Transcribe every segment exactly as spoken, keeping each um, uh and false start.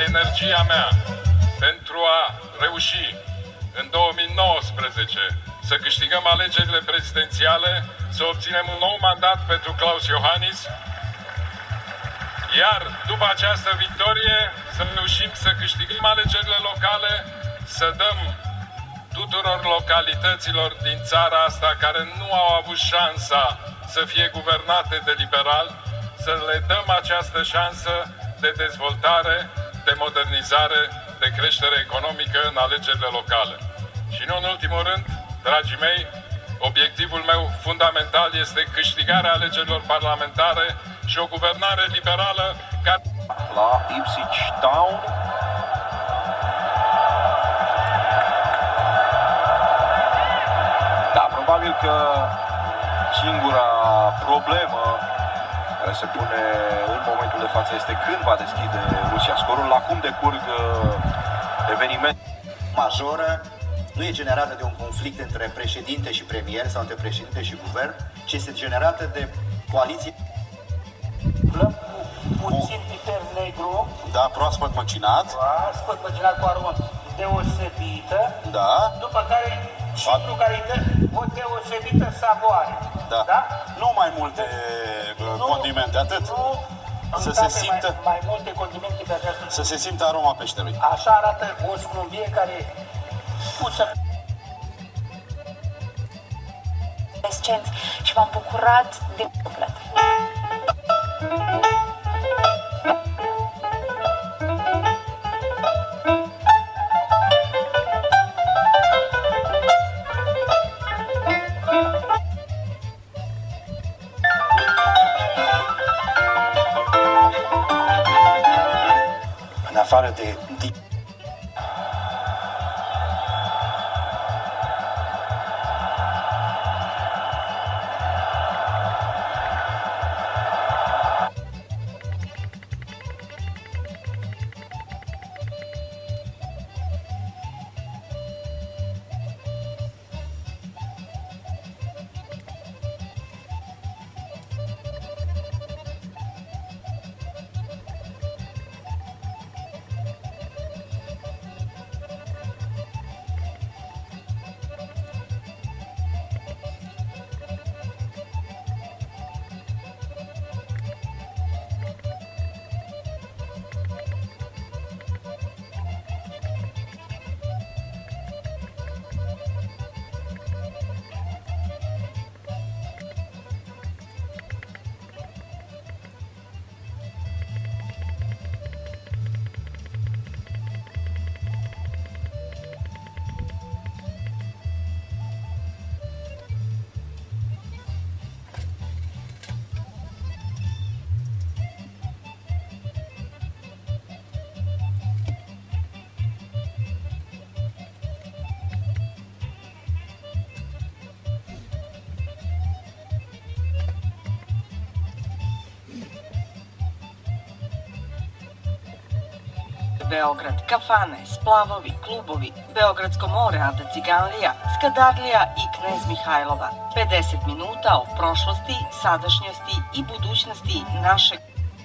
energia mea pentru a reuși în două mii nouăsprezece să câștigăm alegerile prezidențiale, să obținem un nou mandat pentru Klaus Iohannis, iar după această victorie să reușim să câștigăm alegerile locale, să dăm tuturor localităților din țara asta care nu au avut șansa să fie guvernate de liberali, să le dăm această șansă de dezvoltare, de modernizare, de creștere economică în alegerile locale. Și nu în ultimul rând, dragii mei, obiectivul meu fundamental este câștigarea alegerilor parlamentare și o guvernare liberală care... La Ipswich Town. Da, probabil că singura problemă care se pune în momentul de față este când va deschide Rusia scorul, la cum decurg evenimente majoră. Nu e generată de un conflict între președinte și premier sau între președinte și guvern, ci este generată de coaliție. Puțin piper negru. Da, proaspăt măcinat. Proaspăt măcinat cu aromă deosebită. Da. După care citru care îi dă o deosebită savoare. Da. Da? Nu mai multe nu, condimente, atât. Nu, să se simtă mai, mai multe condimente pe această... Să se simtă aroma peștelui. Așa arată o scrumbie care pusă... Și m-am bucurat de suflet. În afară de Beograd, kafane, splavovi, klubovi, Beogradsko more, Ada Ciganlija, Skadarlija i Knez Mihajlova. pedeset minuta o prošlosti, sadašnjosti i budućnosti našeg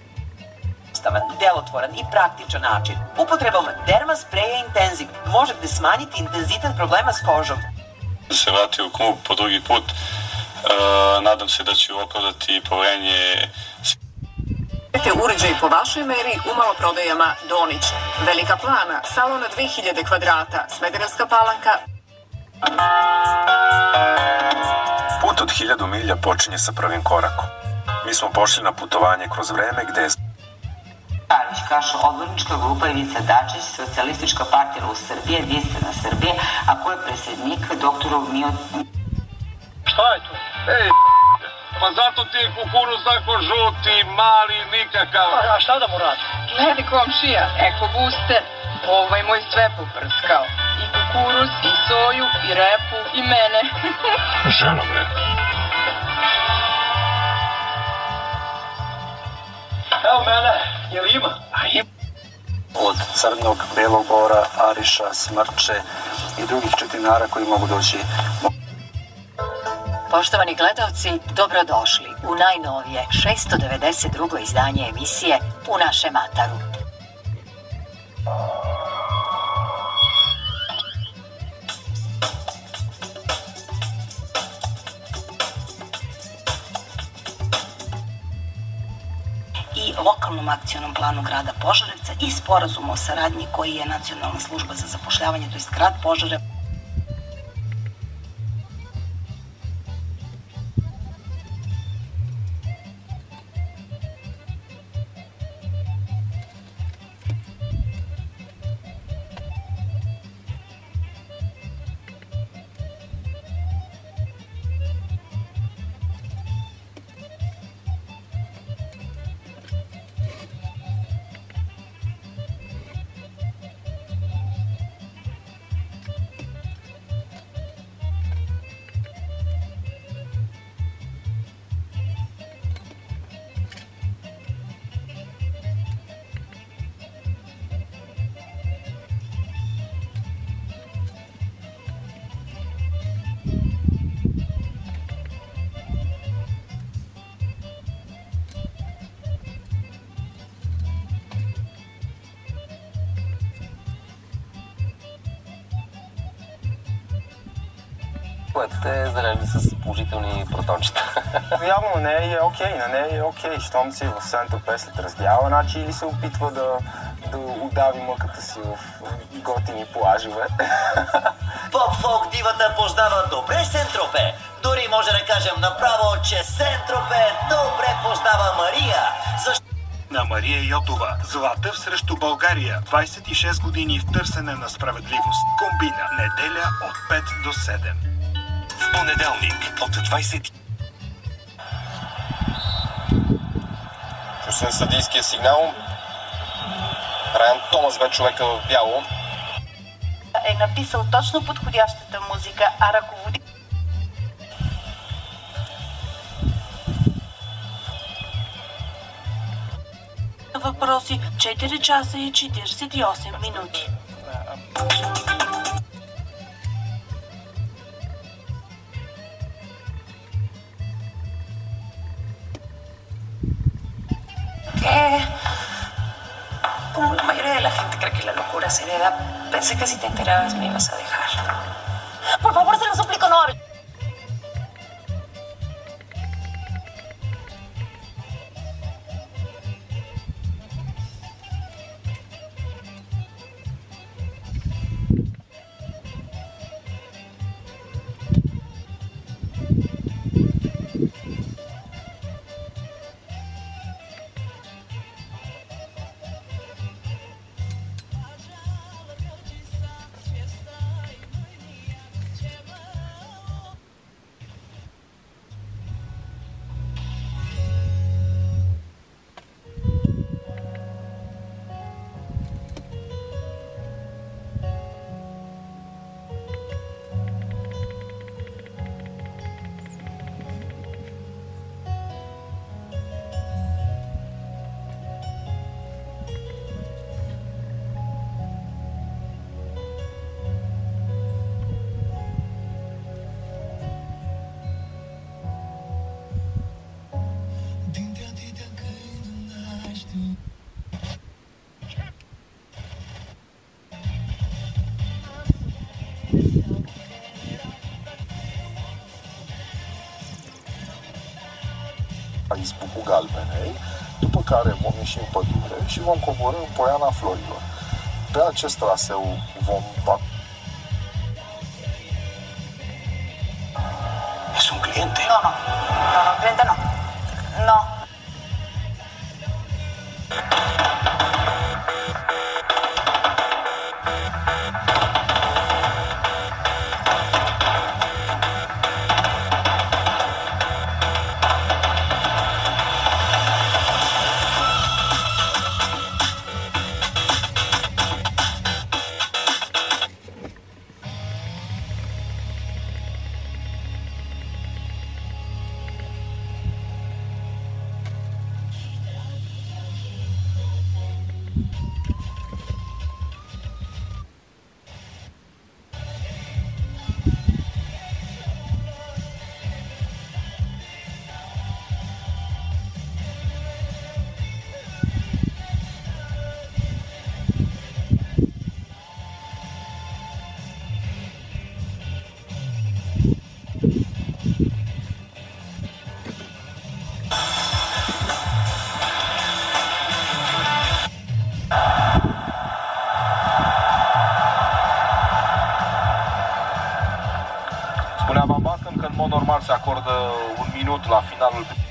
delotvoran i praktičan način. Upotrebom Derma spreja Intenziv možete smanjiti intenzitet problema s kožom. Se vratio u klub po drugi put, e, nadam se da ću opravdati poverenje. Uređaj po vašoj meri u maloprodajama Donić. Velika Plana, salon na dve hiljade kvadrata, Smederevska Palanka. Put od hiljadu milja počinje sa prvim korakom. Mi smo pošli na putovanje kroz vreme gde je... Tadić, Kašo, odbornička grupa Ivica Dačić, Socijalistička partija u Srbije, Jedinstvena Srbije, a ko je predsjednik doktoru Mio... Šta je to? Ej, pa zato ti je kukuruz tako žuti, mali, nikakav. A šta da mu radi? Gledi komšija, Eko Booster, ovaj moj sve poprskao. I kukuruz, i soju, i repu, i mene. Ženo, bre. Evo mene, jel ima? A ima. Od crnog, belog bora, ariša, smrče i drugih četinara koji mogu doći. Poštovani gledalci, dobrodošli u najnovije šesto devedeset drugo izdanje emisije U našem ataru. lokalnom akcionom planu grada Požarevca i sporazum o saradnji koji je Nacionalna služba za zapošljavanje, to jest grad Požarevac. Поетите е зарежда с положителни протончета. Явно на нея е окей, на нея е окей, щом си в Сент-Тропе след раздяла, значи или се опитва да, да удави мъката си в готини плажове. Поп-фолк дивата познава добре Сент-Тропе. Дори може да кажем направо, че Сент-Тропе добре познава Мария. Защо... На Мария Йотова. Златъв срещу България. двайсет и шест години в търсене на справедливост. Комбина. Неделя от пет до седем. В понеделник от двайсет. Чу се съдийския сигнал. Райан Томас бе човека в бяло. Е написал точно подходящата музика, а ръководи... Въпроси четири часа и четирийсет и осем минути. ¿Qué? Como la mayoría de la gente cree que la locura se hereda, pensé que si te enterabas me ibas a dejar. Por favor, se lo suplico, no hable. Izbucul Galbenei, după care vom ieși în pădure și vom coborî în Poiana Florilor. Pe acest traseu vom... Es un cliente. No, no. No, no, cliente no. No. Steaua Bacău, că în mod normal se acordă un minut la finalul